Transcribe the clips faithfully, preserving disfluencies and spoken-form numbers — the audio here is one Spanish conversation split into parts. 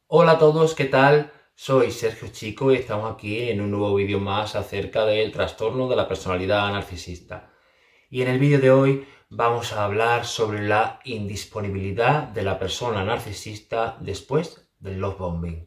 Hola a todos, ¿qué tal? Soy Sergio Chico y estamos aquí en un nuevo vídeo más acerca del trastorno de la personalidad narcisista. Y en el vídeo de hoy vamos a hablar sobre la indisponibilidad de la persona narcisista después del love bombing.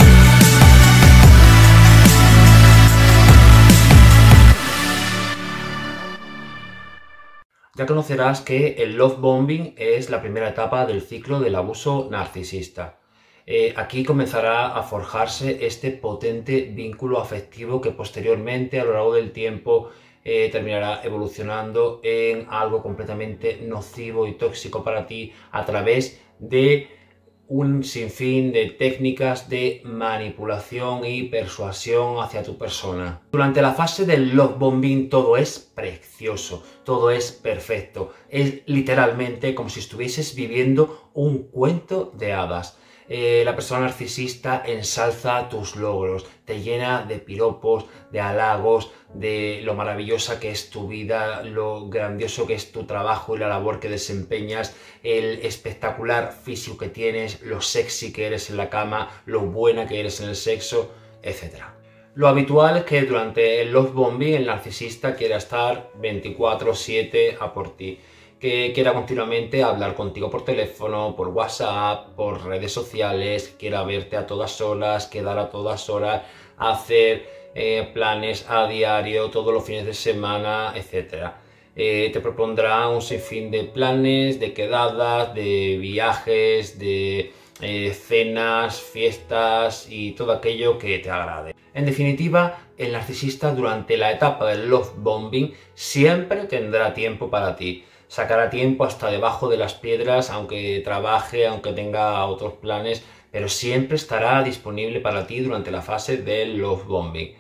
Ya conocerás que el love bombing es la primera etapa del ciclo del abuso narcisista. Eh, aquí comenzará a forjarse este potente vínculo afectivo que posteriormente, a lo largo del tiempo, eh, terminará evolucionando en algo completamente nocivo y tóxico para ti a través de un sinfín de técnicas de manipulación y persuasión hacia tu persona. Durante la fase del love bombing todo es precioso, todo es perfecto. Es literalmente como si estuvieses viviendo un cuento de hadas. Eh, la persona narcisista ensalza tus logros, te llena de piropos, de halagos, de lo maravillosa que es tu vida, lo grandioso que es tu trabajo y la labor que desempeñas, el espectacular físico que tienes, lo sexy que eres en la cama, lo buena que eres en el sexo, etcétera. Lo habitual es que durante el love bombing el narcisista quiera estar veinticuatro siete a por ti, que quiera continuamente hablar contigo por teléfono, por WhatsApp, por redes sociales, quiera verte a todas horas, quedar a todas horas, hacer eh, planes a diario, todos los fines de semana, etcétera. Eh, te propondrá un sinfín de planes, de quedadas, de viajes, de eh, cenas, fiestas y todo aquello que te agrade. En definitiva, el narcisista durante la etapa del love bombing siempre tendrá tiempo para ti. Sacará tiempo hasta debajo de las piedras, aunque trabaje, aunque tenga otros planes, pero siempre estará disponible para ti durante la fase del love bombing.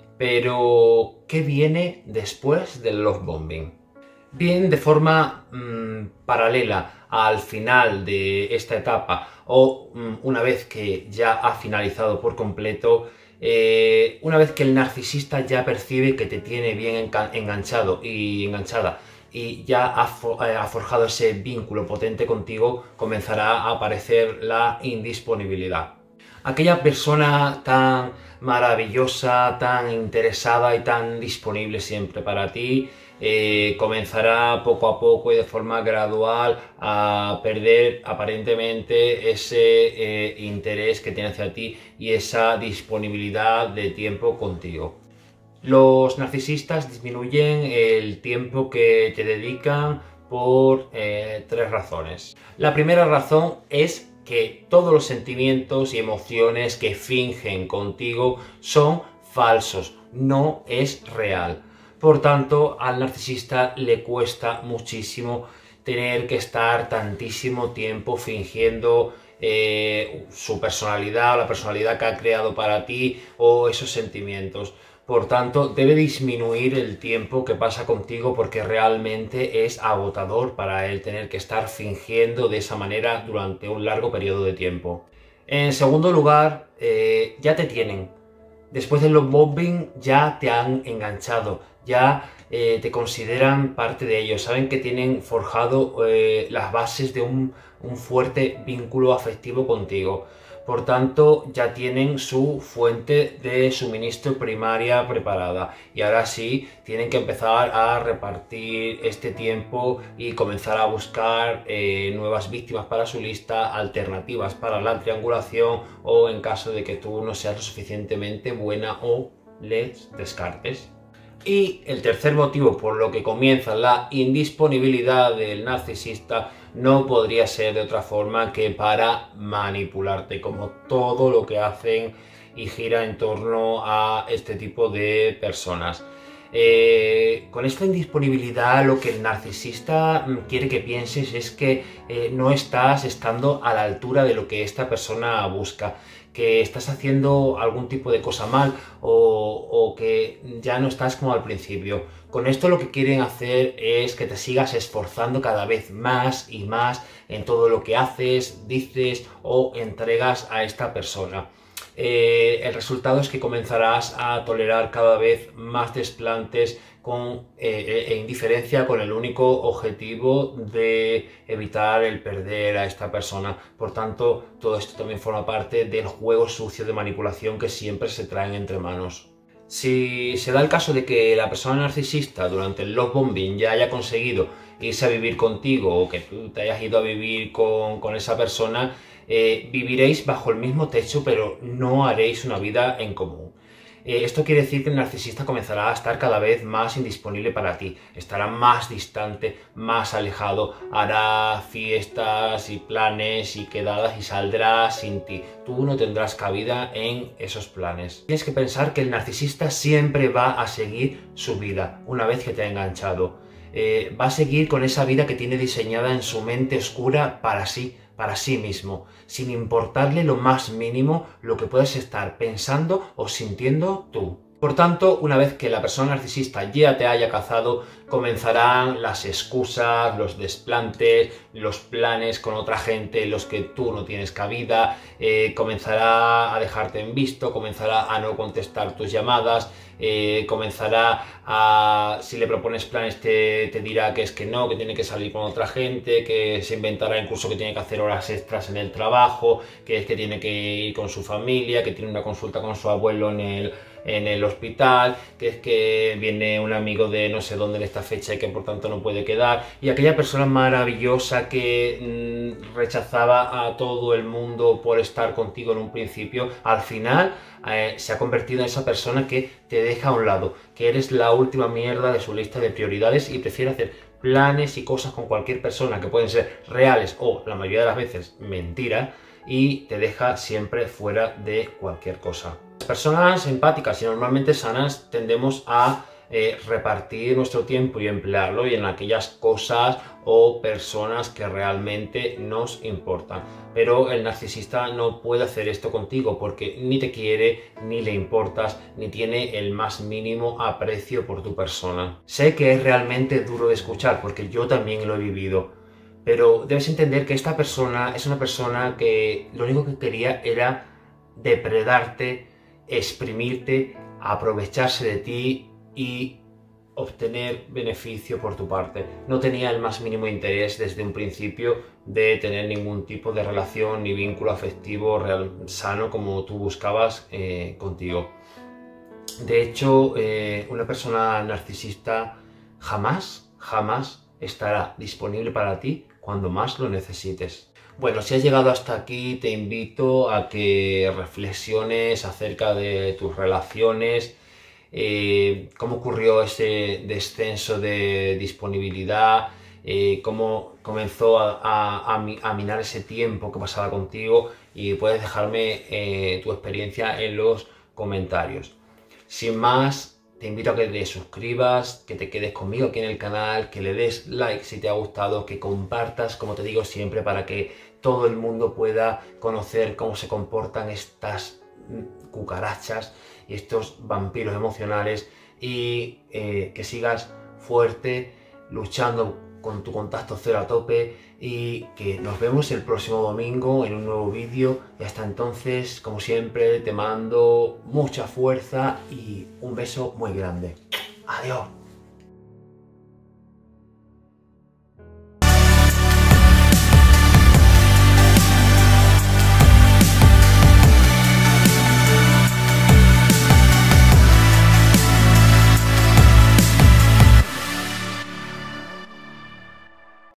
Pero, ¿qué viene después del love bombing? Bien, de forma mmm, paralela al final de esta etapa o mmm, una vez que ya ha finalizado por completo, eh, una vez que el narcisista ya percibe que te tiene bien enganchado y enganchada y ya ha, for ha forjado ese vínculo potente contigo, comenzará a aparecer la indisponibilidad. Aquella persona tan maravillosa, tan interesada y tan disponible siempre para ti, eh, comenzará poco a poco y de forma gradual a perder aparentemente ese eh, interés que tiene hacia ti y esa disponibilidad de tiempo contigo. Los narcisistas disminuyen el tiempo que te dedican por eh, tres razones. La primera razón es que todos los sentimientos y emociones que fingen contigo son falsos, no es real. Por tanto, al narcisista le cuesta muchísimo tener que estar tantísimo tiempo fingiendo eh, su personalidad, la personalidad que ha creado para ti o esos sentimientos. Por tanto, debe disminuir el tiempo que pasa contigo porque realmente es agotador para él tener que estar fingiendo de esa manera durante un largo periodo de tiempo. En segundo lugar, eh, ya te tienen. Después del love bombing ya te han enganchado, ya eh, te consideran parte de ellos, saben que tienen forjado eh, las bases de un, un fuerte vínculo afectivo contigo. Por tanto, ya tienen su fuente de suministro primaria preparada y ahora sí tienen que empezar a repartir este tiempo y comenzar a buscar eh, nuevas víctimas para su lista, alternativas para la triangulación o en caso de que tú no seas lo suficientemente buena o les descartes. Y el tercer motivo por lo que comienza la indisponibilidad del narcisista no podría ser de otra forma que para manipularte, como todo lo que hacen y gira en torno a este tipo de personas. Eh, con esta indisponibilidad lo que el narcisista quiere que pienses es que eh, no estás estando a la altura de lo que esta persona busca, que estás haciendo algún tipo de cosa mal o, o que ya no estás como al principio. Con esto lo que quieren hacer es que te sigas esforzando cada vez más y más en todo lo que haces, dices o entregas a esta persona. eh, el resultado es que comenzarás a tolerar cada vez más desplantes con eh, e indiferencia, con el único objetivo de evitar el perder a esta persona. Por tanto, todo esto también forma parte del juego sucio de manipulación que siempre se traen entre manos. Si se da el caso de que la persona narcisista durante el love bombing ya haya conseguido irse a vivir contigo o que tú te hayas ido a vivir con, con esa persona, eh, viviréis bajo el mismo techo, pero no haréis una vida en común. Eh, esto quiere decir que el narcisista comenzará a estar cada vez más indisponible para ti, estará más distante, más alejado, hará fiestas y planes y quedadas y saldrá sin ti. Tú no tendrás cabida en esos planes. Tienes que pensar que el narcisista siempre va a seguir su vida una vez que te ha enganchado. Eh, va a seguir con esa vida que tiene diseñada en su mente oscura para sí, para sí mismo, sin importarle lo más mínimo lo que puedas estar pensando o sintiendo tú. Por tanto, una vez que la persona narcisista ya te haya cazado, comenzarán las excusas, los desplantes, los planes con otra gente en los que tú no tienes cabida, eh, comenzará a dejarte en visto, comenzará a no contestar tus llamadas, eh, comenzará a, si le propones planes, te, te dirá que es que no, que tiene que salir con otra gente, que se inventará incluso que tiene que hacer horas extras en el trabajo, que es que tiene que ir con su familia, que tiene una consulta con su abuelo en el en el hospital, que es que viene un amigo de no sé dónde en esta fecha y que por tanto no puede quedar, y aquella persona maravillosa que mmm, rechazaba a todo el mundo por estar contigo en un principio, al final eh, se ha convertido en esa persona que te deja a un lado, que eres la última mierda de su lista de prioridades y prefiere hacer planes y cosas con cualquier persona que pueden ser reales o la mayoría de las veces mentira, y te deja siempre fuera de cualquier cosa. Las personas empáticas y normalmente sanas tendemos a eh, repartir nuestro tiempo y emplearlo y en aquellas cosas o personas que realmente nos importan. Pero el narcisista no puede hacer esto contigo porque ni te quiere, ni le importas, ni tiene el más mínimo aprecio por tu persona. Sé que es realmente duro de escuchar porque yo también lo he vivido. Pero debes entender que esta persona es una persona que lo único que quería era depredarte, exprimirte, aprovecharse de ti y obtener beneficio por tu parte. No tenía el más mínimo interés desde un principio de tener ningún tipo de relación ni vínculo afectivo real, sano como tú buscabas eh, contigo. De hecho, eh, una persona narcisista jamás, jamás estará disponible para ti cuando más lo necesites. Bueno, si has llegado hasta aquí, te invito a que reflexiones acerca de tus relaciones, eh, cómo ocurrió ese descenso de disponibilidad, eh, cómo comenzó a, a, a minar ese tiempo que pasaba contigo, y puedes dejarme eh, tu experiencia en los comentarios. Sin más, te invito a que te suscribas, que te quedes conmigo aquí en el canal, que le des like si te ha gustado, que compartas, como te digo siempre, para que todo el mundo pueda conocer cómo se comportan estas cucarachas y estos vampiros emocionales, y eh, que sigas fuerte, luchando con tu contacto cero a tope, y que nos vemos el próximo domingo en un nuevo vídeo. Y hasta entonces, como siempre, te mando mucha fuerza y un beso muy grande. Adiós.